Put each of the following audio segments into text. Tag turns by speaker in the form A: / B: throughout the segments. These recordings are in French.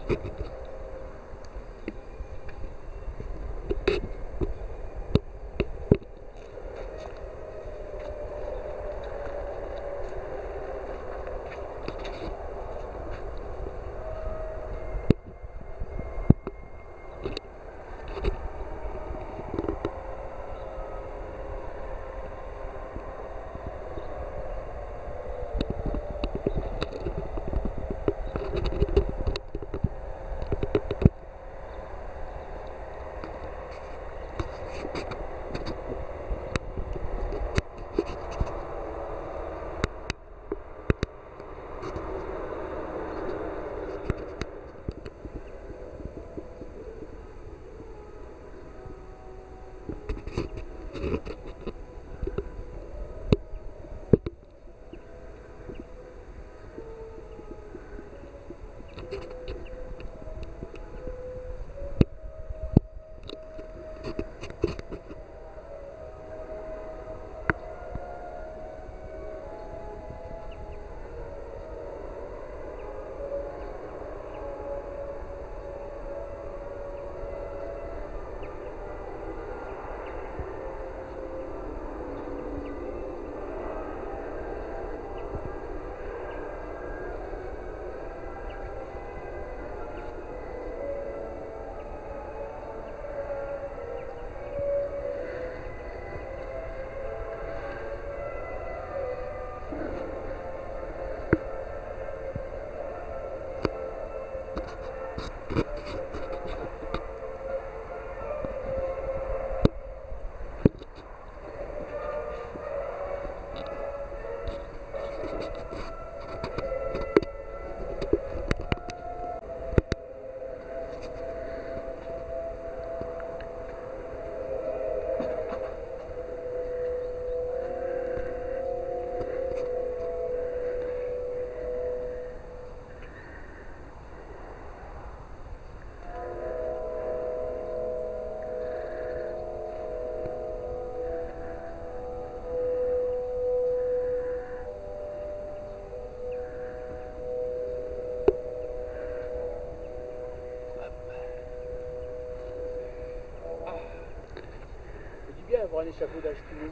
A: Avoir un échafaudage qui monte.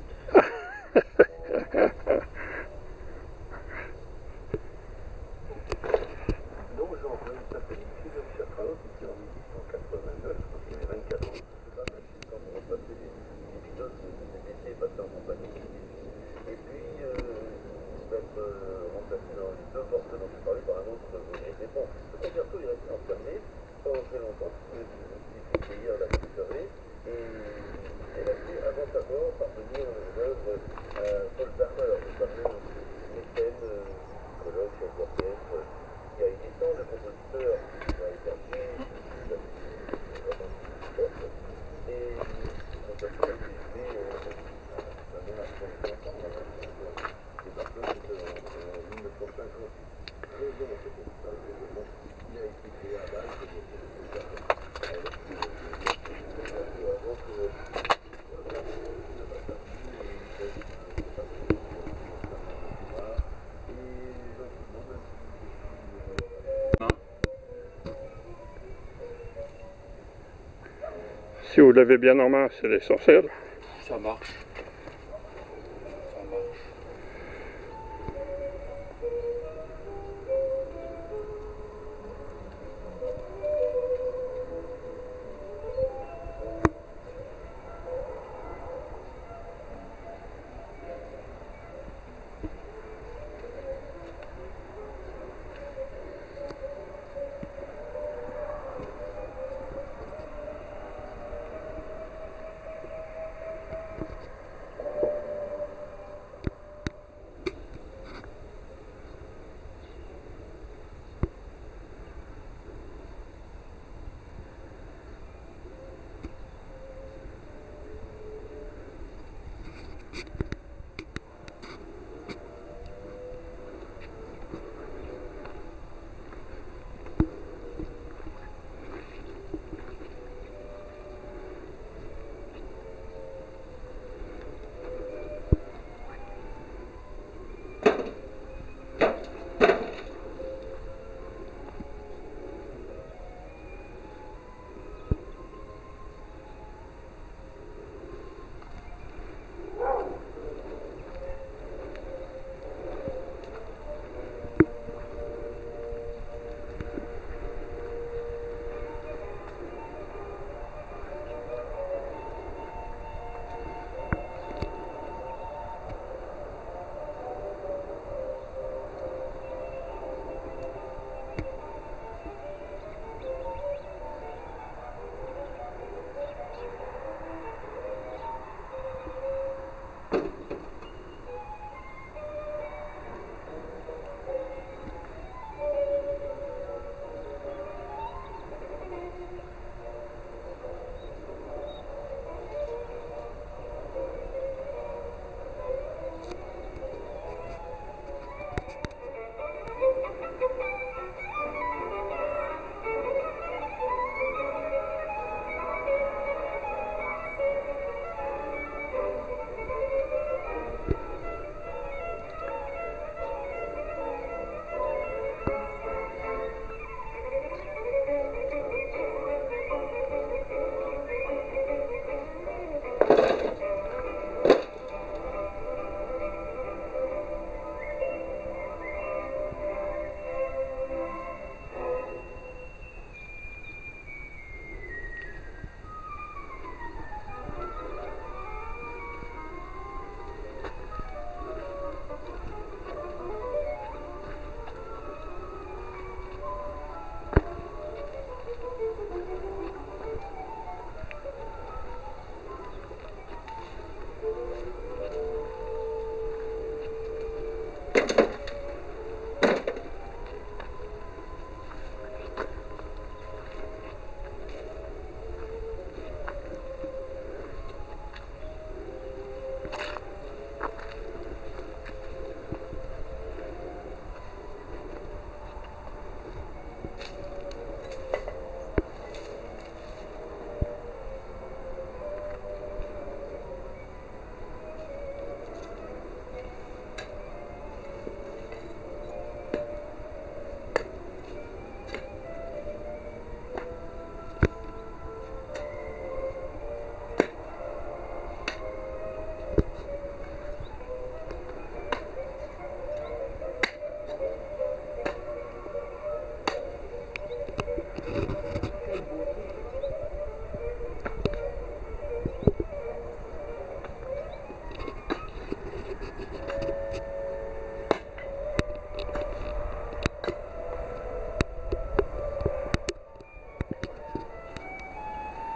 B: Donc Jean-Paul Symphonique de Richard Strauss, ici en 1889, je crois qu'il avait 24 ans, c'est ça, quand on repassait les pilotes de DTC passés en compagnie. Et puis, il va être remplacé dans les deux morceaux dont je parlais par un autre. Mais bon, ce concerto est resté enfermé pendant très longtemps, puisque le player l'a conservé. Et elle a fait, avant sa mort, parvenir l'œuvre à Paul Bernard, le fameux mécène, psychologue, chef d'orchestre, qui a été tant le compositeur qui a hébergé, vraiment chef. Et son personnage est joué la même après les enfants, c'est un peu en 1958. Mais bon, c'est pour ça que il a été créé à base de
C: Si vous l'avez bien en main, c'est l'essentiel.
A: Ça marche. Ça marche.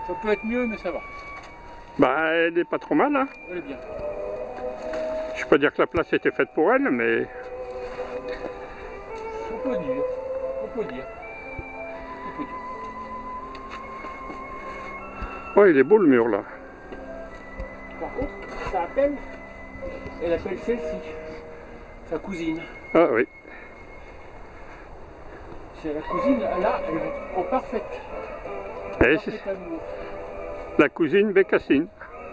A: Ça peut être mieux, mais ça va.
C: Bah, elle est pas trop mal, hein.
A: Elle est bien.
C: Je peux dire que la place était faite pour elle, mais...
A: On peut dire. On peut dire. On peut dire.
C: Ouais, il est beau le mur, là.
A: Par contre, ça appelle. Elle appelle celle-ci. Sa cousine.
C: Ah oui.
A: C'est la cousine, là, elle est en parfaite.
C: Et
A: Parfait
C: c'est
A: amour.
C: la cousine Bécassine.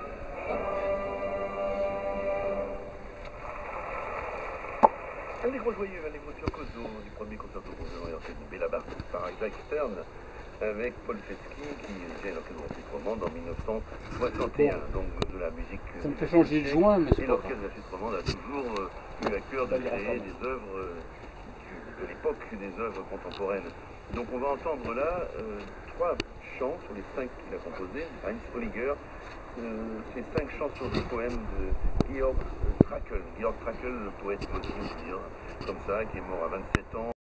B: Un des gros joyeux, un des gros virtuoso du premier concerto pour violon et orchestre de Béla Bartok par Isaac Stern avec Paul Fesky qui vient l'orchestre romande en 1961. Donc de la musique.
A: Ça me fait changer de joint, mais c'est
B: Et
A: pas
B: l'orchestre de la Suisse romande a toujours eu à cœur de créer des œuvres de l'époque, des œuvres contemporaines. Donc on va entendre là 3 chants sur les 5 qu'il a composés, Heinz Holliger. Ces 5 chants sur des poèmes de Georg Trakl. Georg Trakl, le poète, on peut dire, comme ça, qui est mort à 27 ans.